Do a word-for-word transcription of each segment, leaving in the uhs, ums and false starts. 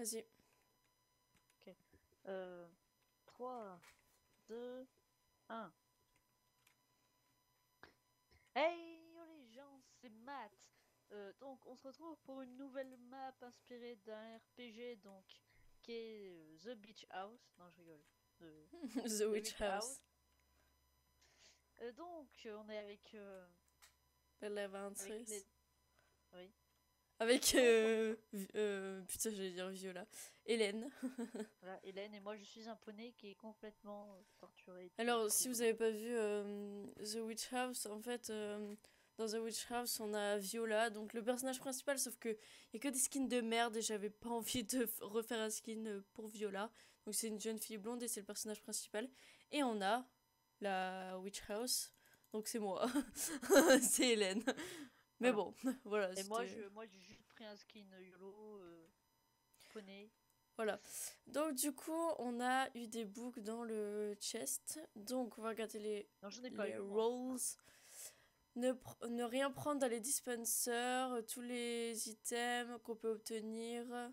Vas-y. Ok. Euh, trois, deux, un. Hey yo les gens, c'est Matt. Euh, donc on se retrouve pour une nouvelle map inspirée d'un R P G donc qui est euh, The Beach House. Non, je rigole. The, The The Witch Beach House. House. Euh, donc euh, on est avec euh, La avec vingt-six. les oui. Avec Donc euh, vi- euh, putain, j'allais dire Viola. Hélène. voilà, Hélène et moi je suis un poney qui est complètement euh, torturé du Alors, si trou. vous avez pas vu euh, The Witch House, en fait, euh, dans The Witch House, on a Viola, donc le personnage principal, sauf que y a que des skins de merde et j'avais pas envie de f- refaire un skin euh, pour Viola. Donc c'est une jeune fille blonde et c'est le personnage principal. Et on a la Witch House, donc c'est moi. C'est Hélène. Mais Voilà. bon, voilà, Et moi c'était... je moi j'ai juste pris un skin YOLO euh, poney. Voilà. Donc du coup, on a eu des books dans le chest. Donc on va regarder les, Non, j'en ai pas les eu moi. rolls. Ne, pr- ne rien prendre dans les dispensers, euh, tous les items qu'on peut obtenir.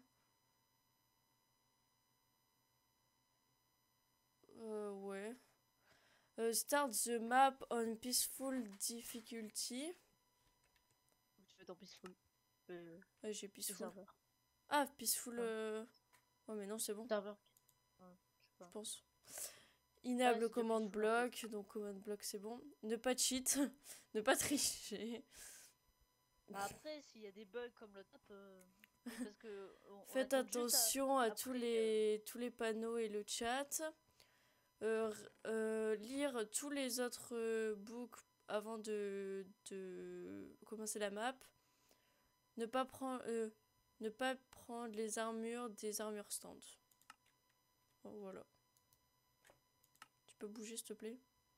Euh, ouais. Euh, start the map on peaceful difficulty. Ou tu veux ton peaceful. Euh, Euh, J'ai c'est peaceful. serveur. Ah, peaceful. Ouais. Euh... Oh, mais non, c'est bon, Serveur. Ouais, je sais je pas. pense. Ouais, Enable c'est déjà command peaceful en fait. block. Donc, command block, c'est bon. Ne pas cheat. Ne pas tricher. Bah après, s'il y a des bugs comme le top, euh, oui, parce que on, on Faites attend juste à- attention à tous après. euh, les, tous les panneaux et le chat. Euh, euh, lire tous les autres euh, books avant de, de commencer la map. Ne pas prendre, euh, ne pas prendre les armures des armures stand. Oh, voilà. Tu peux bouger s'il te plaît.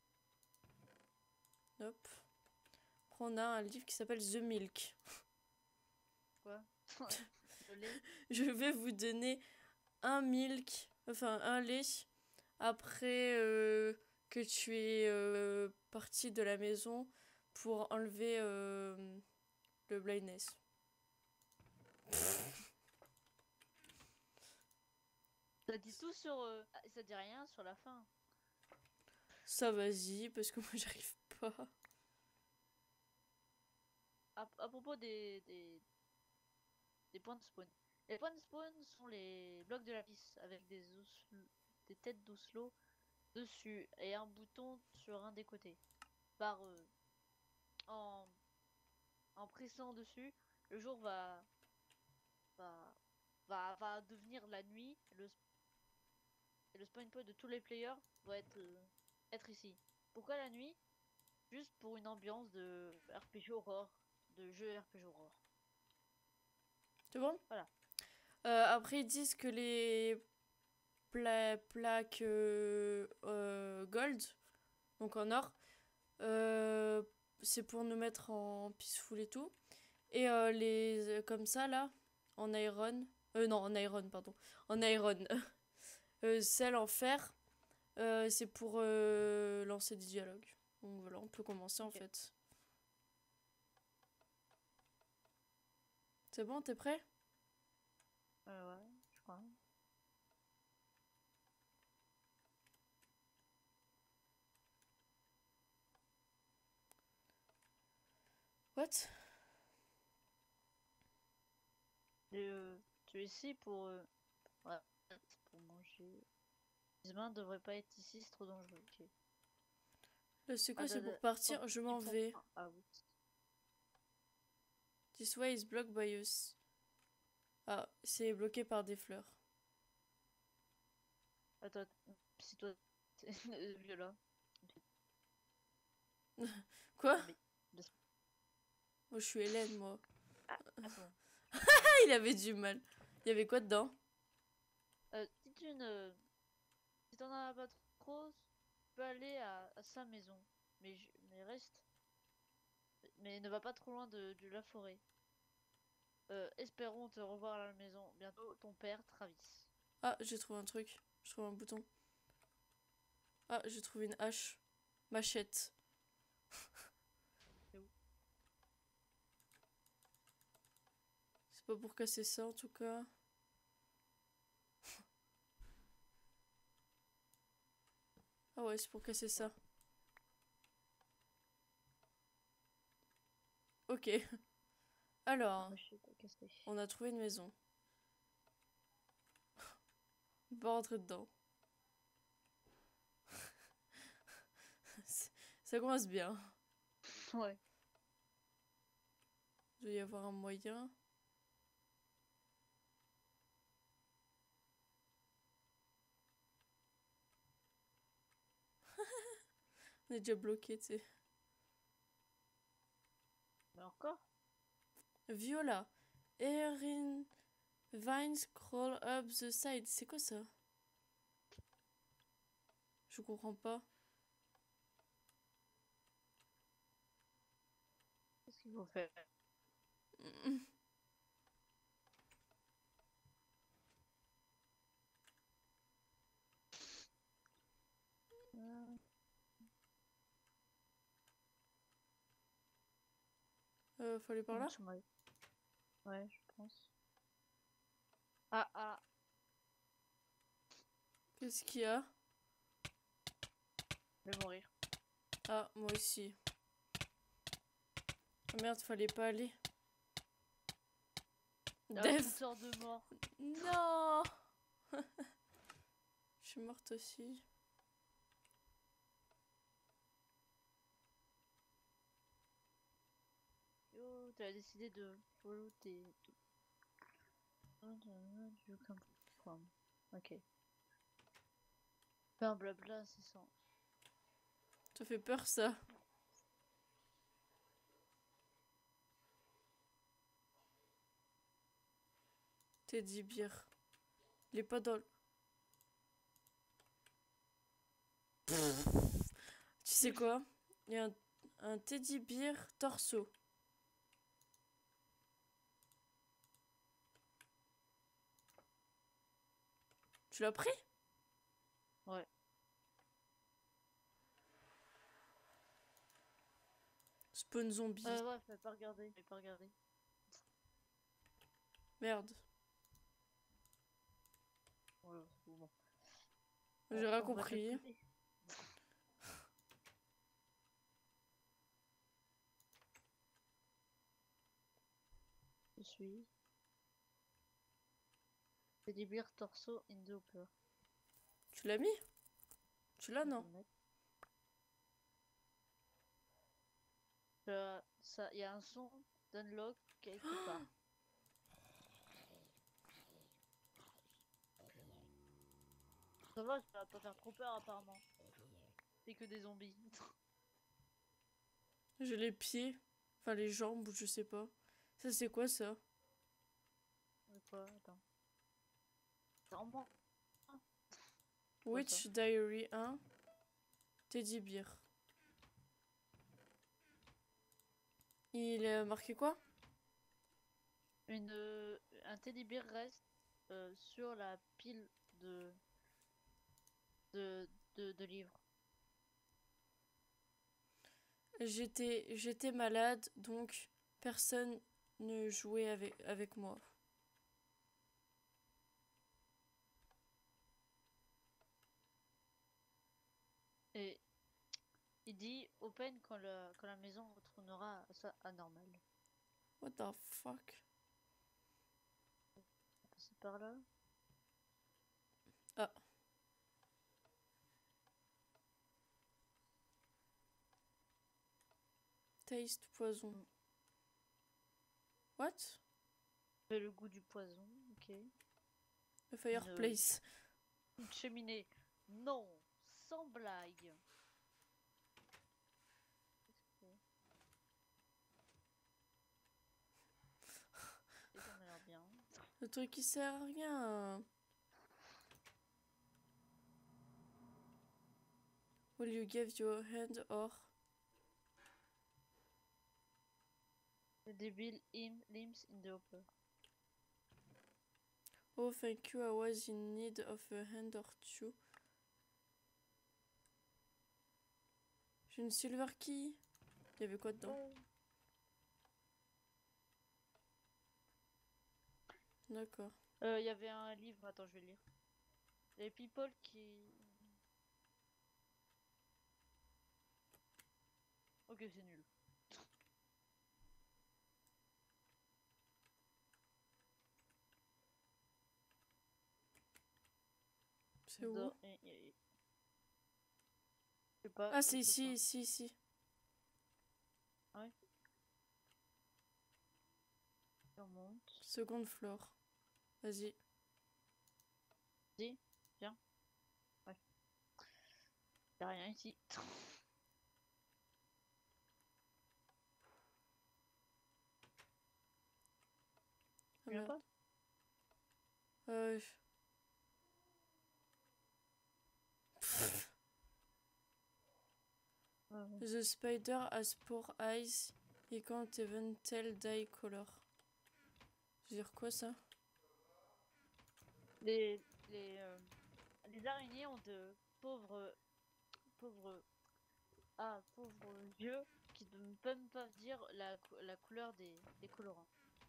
Hop. Après, on a un livre qui s'appelle The Milk. Quoi? Le lait? Je vais vous donner un milk, enfin un lait, après euh, que tu es euh, parti de la maison pour enlever euh, le blindness. Ça dit tout sur. euh, ah, ça dit rien sur la fin. Ça, vas-y, parce que moi j'arrive pas. À, à propos des, des, des points de spawn. Les points de spawn sont les blocs de lapis avec des, os, des têtes d'oslo dessus et un bouton sur un des côtés. Par euh, en, en pressant dessus, le jour va va va, va devenir la nuit. Le Et le spawn point de tous les players doit être, euh, être ici. Pourquoi la nuit? Juste pour une ambiance de R P G Aurore, de jeu R P G Aurore. C'est bon? Voilà. Euh, après, ils disent que les pla plaques euh, euh, gold, donc en or, euh, c'est pour nous mettre en peaceful et tout. Et euh, les euh, comme ça là, en iron, euh, non en iron pardon, en iron, euh, celle en fer, euh, c'est pour euh, lancer des dialogues. Donc voilà, on peut commencer en Ok. fait. C'est bon, t'es prêt? Euh, ouais, je crois. What? Et, euh, tu es ici pour, euh, ouais, pour manger. Les mains ne devraient pas être ici, c'est trop dangereux. Ok. Là c'est Ah, quoi? da, C'est da, pour partir? Je petit m'en point vais. out. This way is blocked by us. Ah, c'est bloqué par des fleurs. Attends, si toi, t'es Viola. Quoi? Non mais, laisse- Moi je suis Hélène moi. ah, ah, c'est bon. Ah, il avait du mal. Il y avait quoi dedans? Euh, si tu ne, si t'en as pas trop, tu peux aller à, à sa maison. Mais, je- mais reste, mais ne va pas trop loin de, de la forêt. Euh, espérons te revoir à la maison bientôt, ton père Travis. Ah, j'ai trouvé un truc. Je trouve un bouton. Ah, j'ai trouvé une hache. Machette. C'est où? C'est pas pour casser ça en tout cas. Ah ouais, c'est pour casser ça. Ok. Alors, Moi, je suis pas cassé. on a trouvé une maison. On peut pas rentrer dedans. Ça commence bien. Ouais. Il doit y avoir un moyen. On est déjà bloqué, tu sais. Mais encore? Viola. Erin vines crawl up the side. C'est quoi ça? Je comprends pas. Qu'est-ce qu'il faut faire? Euh, Euh, faut aller par là? je m'arrête. Ouais, je pense. Ah, ah, Qu'est-ce qu'il y a? je vais mourir. Ah, moi aussi. Ah merde, fallait pas aller. Ah, Death. une sorte de mort. Non. Je suis morte aussi. Yo, tu as décidé de follow tes... You come from. Ok. Enfin, blabla, c'est ça. Ça fait peur ça. Teddy bear. Il est pas dans le... Tu sais quoi? Il y a un, un teddy bear torso. Tu l'as pris? Ouais. Spawn zombie. Euh, ouais, fallait pas regarder. Fallait pas regarder. Merde. Voilà, c'est bon. J'ai On- rien on va compris. calculer. Je suis. C'est des bières torso in the upper. Tu l'as mis? Tu l'as, Je vais non? le mettre. Euh, ça, il y a un son d'unlock quelque part. Ça va, ça va pas faire trop peur apparemment. C'est que des zombies. J'ai les pieds. Enfin, les jambes, ou je sais pas. Ça, c'est quoi, ça? Mais quoi? Attends. Vraiment? Quoi ça? Witch Diary un. Teddy bear. Il est marqué quoi? Une, euh, un teddy bear reste euh, sur la pile de, de, de, de livres. J'étais j'étais malade, donc personne ne jouait avec, avec moi. Et il dit open quand la, quand la maison retournera à sa anormale. What the fuck? On va passer par là. Ah. Taste poison. Mm. What? Fait le goût du poison, ok. A fireplace. Une cheminée. Non, sans blague. Et ça m'a l'air bien. Le truc qui sert à rien. Will you give your hand or... The devil im- limbs in the upper. Oh, thank you, I was in need of a hand or two. J'ai une silver key. Il y avait quoi dedans? Ouais. D'accord. Il euh, y avait un livre, attends, je vais lire. Les people qui. Ok, c'est nul. C'est où? Dans- et- et- et- Je sais pas. Ah, je c'est sais ici, pas. ici, ici. Ouais. On monte. Seconde floor. Vas-y. Vas-y, viens. Ouais. Y'a rien ici. Ah, Tu viens merde. pas? Euh... Pff. Ouais, ouais. The spider has four eyes. He can't even tell die color. Je veux dire quoi ça? Les, les, euh, les araignées ont de pauvres, pauvres, ah, pauvres yeux qui ne peuvent pas dire la, cou- la couleur des, des colorants.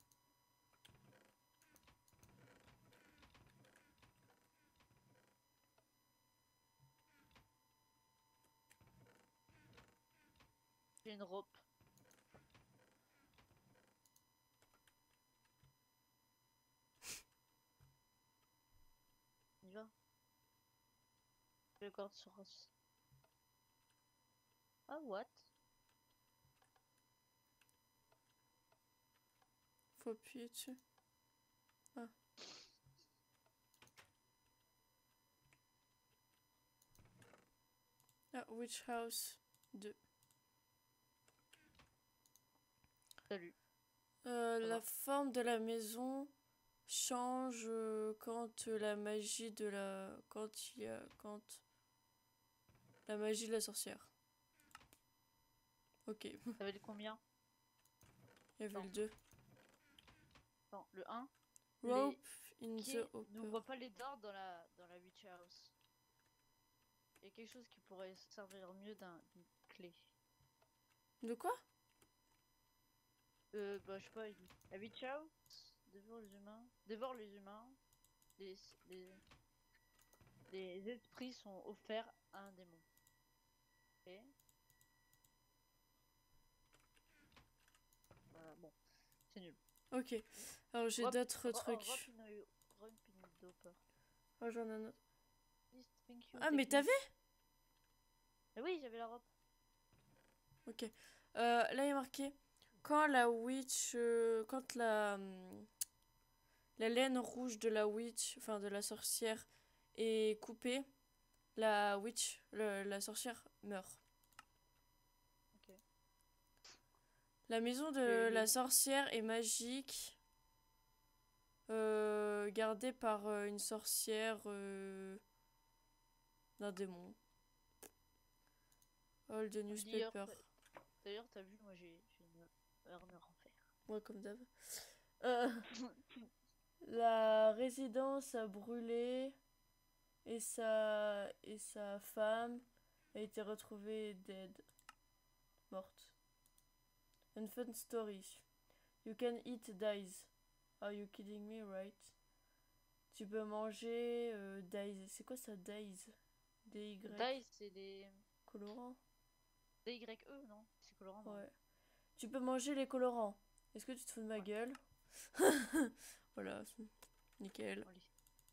J'ai une rope. On y va. Je le corde sur Ross. Ah, what? Faut appuyer dessus. Ah. Ah, Witch House deux. Salut. Euh, Ça la va. forme de la maison change euh, quand euh, la magie de la... Quand il y a... Quand... La magie de la sorcière. Ok. Il Ça valait combien? y avait Non. le deux. Non, le un. Rope Les in qui the n'ouvre upper. pas les doors dans la, dans la Witch House. Il y a quelque chose qui pourrait servir mieux d'un- d'une clé. De quoi? Euh, bah, je sais pas, il dit. La Witch House dévore les humains. Dévore les humains. Les, les, les esprits sont offerts à un démon. Ok. Voilà, bon. C'est nul. Ok. Alors j'ai Rope- d'autres ro- oh, trucs. rope in a- rope in the upper. Oh, j'en ai un autre. Please, thank you, Ah, take mais this. t'avais? Mais oui, j'avais la robe. Ok. Euh, là, il est marqué. Quand la witch... euh, quand la... hum, la laine rouge de la witch, enfin de la sorcière, est coupée, la witch, le- la sorcière, meurt. Ok. La maison de Et la le- sorcière est magique, euh, gardée par euh, une sorcière euh, d'un démon. All the D'ailleurs, newspaper. t'as- d'ailleurs, t'as vu, moi j'ai j'ai une armure en fer. Ouais, comme d'hab. Euh, la résidence a brûlé et sa, et sa femme a été retrouvée dead, morte. Une fun story. You can eat dice. Are you kidding me, right? Tu peux manger euh, dice. C'est quoi ça, dice? D-Y. Dye, c'est des. Colorant? D Y E, non? C'est colorant, non? Ouais. Tu peux manger les colorants. Est-ce que tu te fous de ma Ouais. gueule? Voilà, nickel. Allez.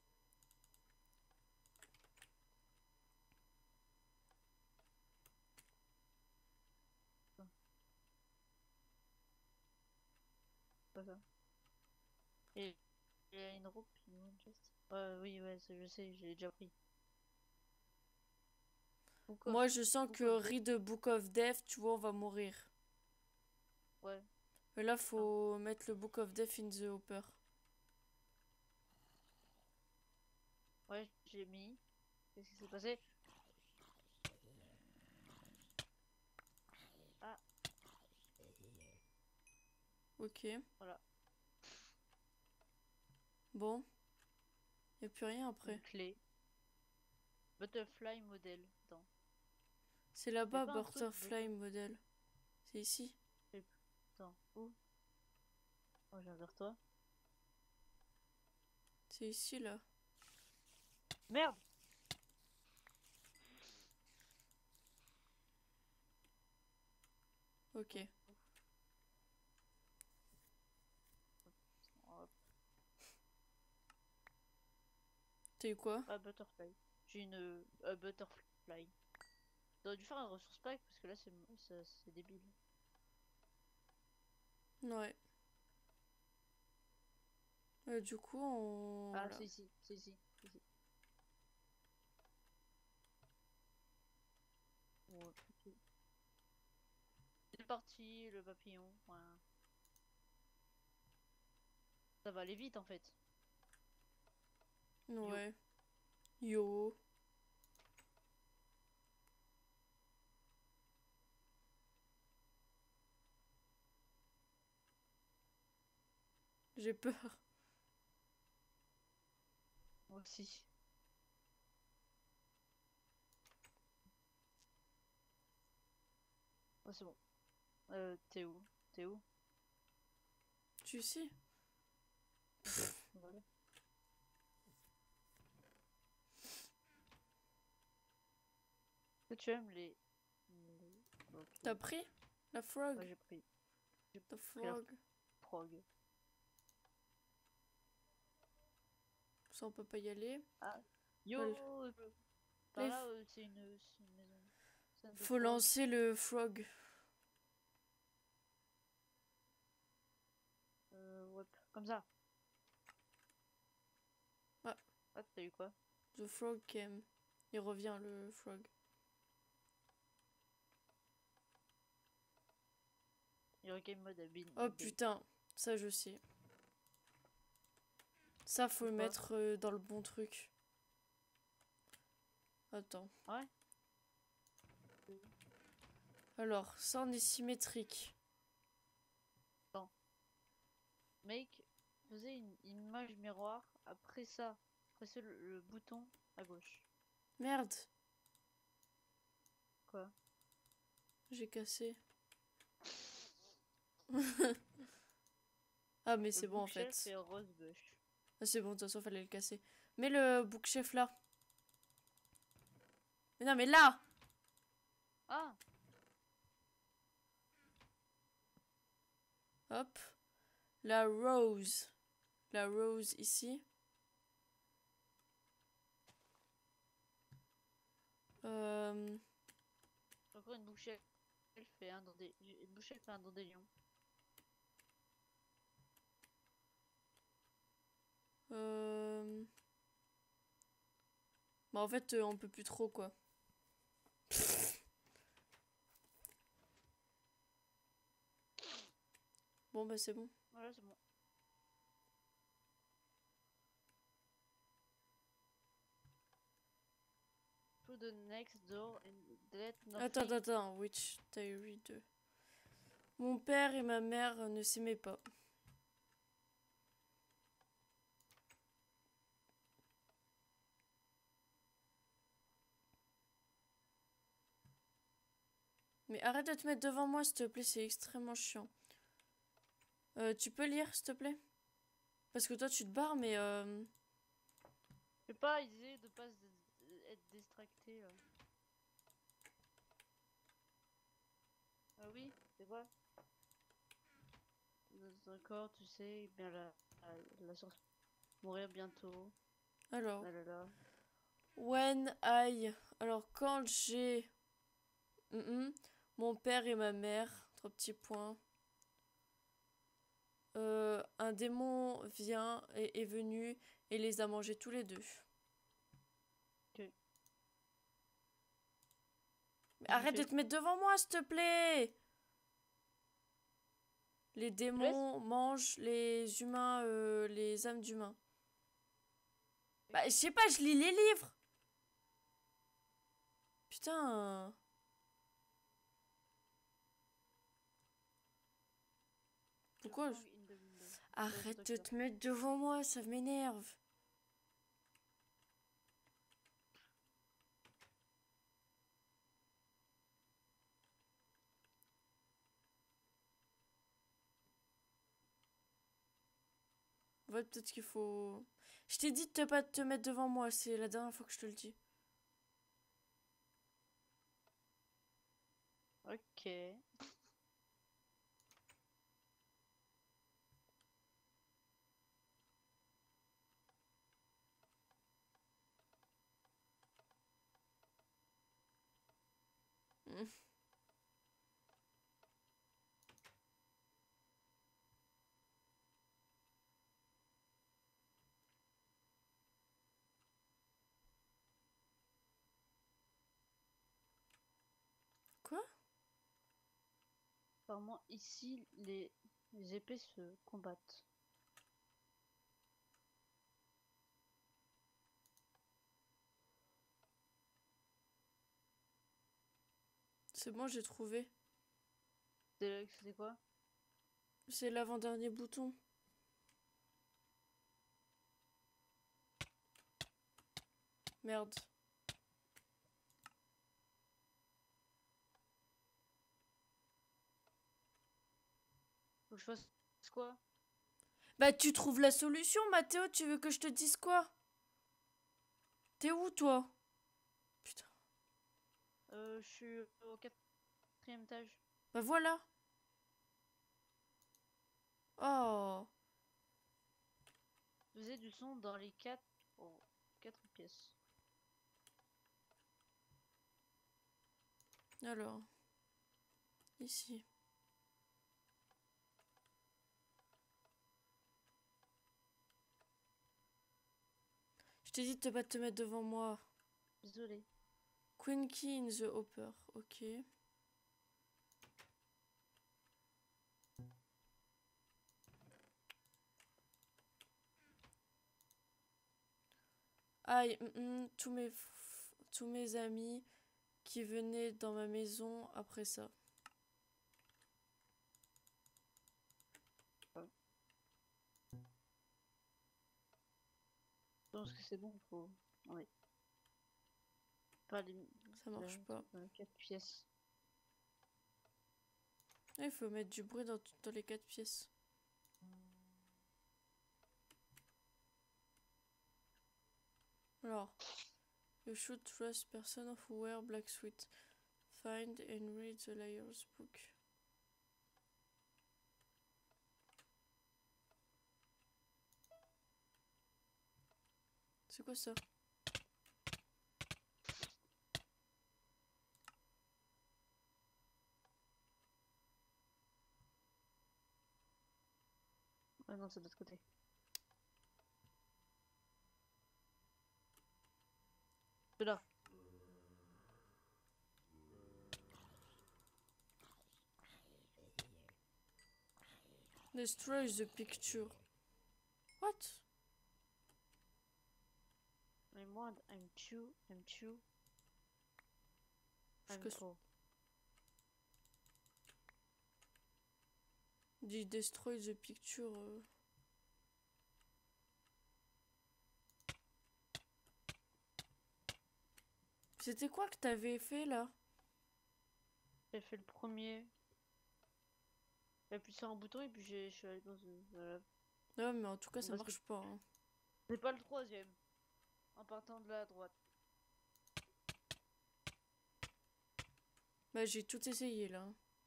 Pas ça. Et il y a une rope, une chest. Ouais, oui, ouais, ça, je sais, j'ai déjà pris. Book of- Moi, je sens Book que of Death. read the Book of Death, tu vois, on va mourir. Ouais. Mais là, faut mettre le Book of Death in the hopper. Ouais, j'ai mis. Qu'est-ce qui s'est passé? Ah, Ok. voilà. Bon. Y a plus rien après. Une clé. Butterfly model. Attends. C'est Y là-bas, a pas un truc Butterfly Model. C'est ici. but- Attends. Où? Oh, je viens vers toi. C'est ici, là. Merde! Ok. Hop. T'as eu quoi? Ah, butterfly. J'ai une euh, butterfly. J'aurais dû faire un ressource pack parce que là c'est c'est c'est débile. Ouais. Euh, du coup, on... Ah, Voilà. c'est ici, c'est ici, c'est ici. Ouais, ok. C'est parti, le papillon. Voilà. Ça va aller vite en fait. Yo. Ouais. Yo. J'ai peur. Moi aussi. Oh, c'est bon. Euh, t'es où? T'es où? Tu sais? Ok, voilà. Est-ce que tu aimes les... les- T'as Ok. pris? La frog? Ouais, j'ai pris. J'ai The pris la frog. frog. Ça, on peut pas y aller. Ah. Voilà. Yo! je- Par Les là, f- euh, c'est une, c'est une maison. Scène de Faut frog. lancer le frog. Euh, ouais. Comme ça. Ah, Ah, t'as eu quoi? the frog came. Il revient, le frog. Hurricane mode a been Oh update. putain, ça je sais. Ça, faut C'est le quoi? mettre euh, dans le bon truc. Attends. Ouais? Alors, ça, on est symétrique. Attends. Make, faisait une, une image miroir. Après ça, pressez le, le bouton à gauche. Merde, Quoi? j'ai cassé. Ah, mais Le c'est bon en bookshelf fait. et rose bush. Ah, c'est bon, de toute façon, fallait le casser. Mets le bookshelf là. Mais non, mais là! Ah! Hop. La rose. La rose ici. Euh... Encore une bookshelf et un dans des. Une bookshelf et un dans des lions. Euh... Bah en fait, euh, on peut plus trop quoi. Bon bah c'est bon. Voilà, c'est bon. To the next door and let nothing. Attends, attends, attends. Witch Diary deux. Mon père et ma mère ne s'aimaient pas. Mais arrête de te mettre devant moi, s'il te plaît, c'est extrêmement chiant. Euh, tu peux lire, s'il te plaît? Parce que toi, tu te barres, mais... Euh... Je sais pas, il disait de pas se- être distracté là. Ah oui, c'est quoi? D'accord, tu sais, bien la, la, la sorte mourir bientôt. Alors, Là là là. when I... Alors, quand j'ai... Mm -mm, mon père et ma mère, trois petits points. Euh, un démon vient et est venu et les a mangés tous les deux. Ok. Mais arrête de te mettre devant moi, s'il te plaît! Les Laisse. démons mangent les humains, euh, les âmes d'humains. Bah, je sais pas, je lis les livres! Putain! Pourquoi je... Arrête de te mettre devant moi, ça m'énerve. En fait, peut-être qu'il faut... Je t'ai dit de te pas te mettre devant moi, c'est la dernière fois que je te le dis. Ok. Hmm. Quoi? Apparemment, ici, les, les épées se combattent. C'est bon, j'ai trouvé. C'est quoi? C'est l'avant-dernier bouton. Merde. Faut que je fasse quoi? Bah tu trouves la solution, Mathéo, tu veux que je te dise quoi? T'es où, toi? Putain. Euh, je suis au quatrième étage. Bah voilà. Oh. Faisais du son dans les quatre, oh, quatre pièces. Alors. Ici. Je t'ai dit de te pas te mettre devant moi. Désolé. Queen Key in the Hopper. Ok. Aïe, mm, mm, tous mes, f- tous mes amis qui venaient dans ma maison après ça. Je pense que c'est bon, faut. Ouais. Pas les. Ça marche pas. Euh, quatre pièces. Ah, il faut mettre du bruit dans, dans les quatre pièces. Alors. You should trust person who wear black suit. Find and read the liar's book. C'est quoi ça? Ah non, c'est de l'autre côté. C'est là. Destroy the picture. What? I'm one, I'm two, I'm two. I'm Jusque four. dit destroy the picture. euh. C'était quoi que t'avais fait là? J'ai fait le premier. J'ai appuyé sur un bouton et puis j'ai- je suis allé dans une. Voilà. Non, mais en tout cas, ça Parce que marche pas. Hein. c'est pas le troisième. En partant de la droite. Bah, j'ai tout essayé là.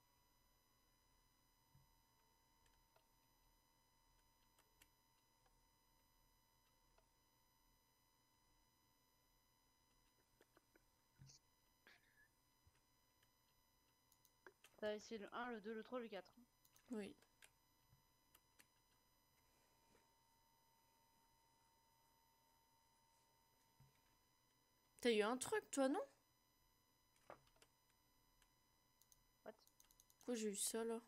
T'as essayé le un, le deux, le trois, le quatre. Oui. T'as eu un truc, toi, non? What? Pourquoi j'ai eu ça là?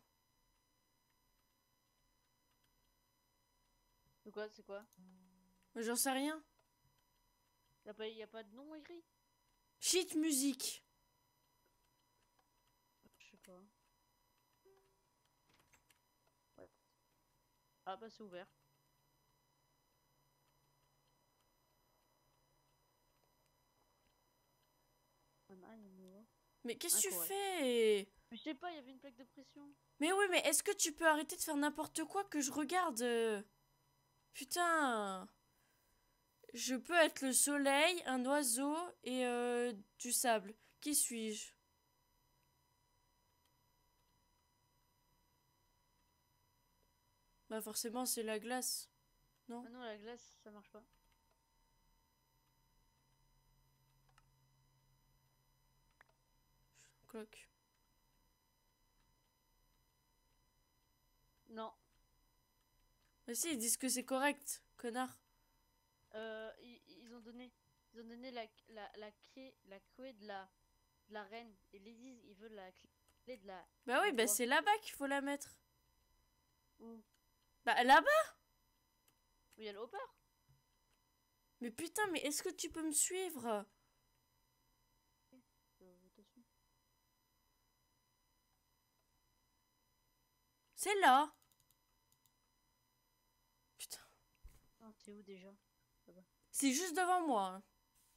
C'est quoi? C'est quoi? Mais j'en sais rien. Y'a pas, y a pas de nom écrit? Shit musique. Je sais pas. Ouais. Ah bah c'est ouvert. Mais qu'est-ce que tu Incorrect. fais? Mais je sais pas, il y avait une plaque de pression. Mais oui, mais est-ce que tu peux arrêter de faire n'importe quoi que je regarde? euh Putain. Je peux être le soleil, un oiseau et euh, du sable. Qui suis-je? Bah forcément c'est la glace. Non? Ah non, la glace, ça marche pas. clock. Non. Mais si, ils disent que c'est correct, connard. Euh, ils, ils ont donné, ils ont donné la, la, la clé, la clé de la, de la reine. Et les disent, ils veulent la clé de la. Bah oui, du bah roi. c'est là-bas qu'il faut la mettre. Où? Bah là-bas. Où il y a le hopper? Mais putain, mais est-ce que tu peux me suivre? Euh, je te suis. C'est là. Putain. Ah, c'est où déjà? Là-bas. C'est juste devant moi. Hein.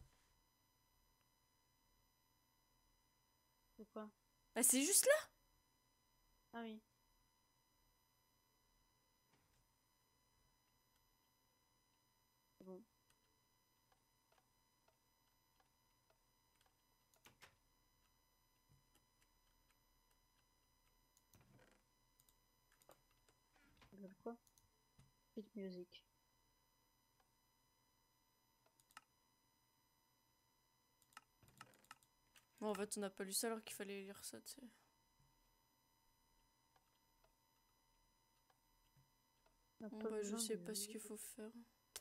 C'est quoi? Bah c'est juste là. Ah oui. C'est bon. Regarde quoi? Petite musique. Bon, en fait, on n'a pas lu ça alors qu'il fallait lire ça, tu sais. On n'a Bon, pas bah je besoin sais de- pas ce qu'il faut faire.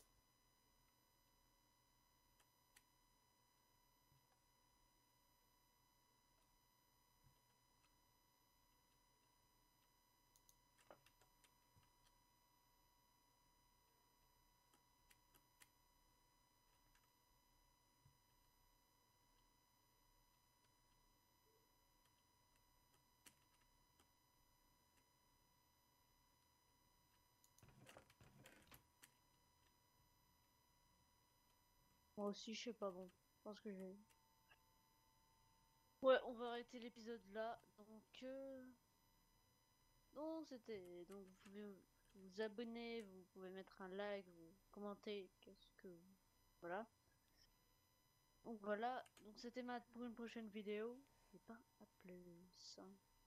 Moi aussi, je sais pas, bon. Je pense que je vais. Ouais, on va arrêter l'épisode là. Donc, euh... non, c'était. Donc, vous pouvez vous abonner, vous pouvez mettre un like, vous commenter. Qu'est-ce que. Voilà. Donc, voilà. Donc, c'était Matt pour une prochaine vidéo. Et pas à plus.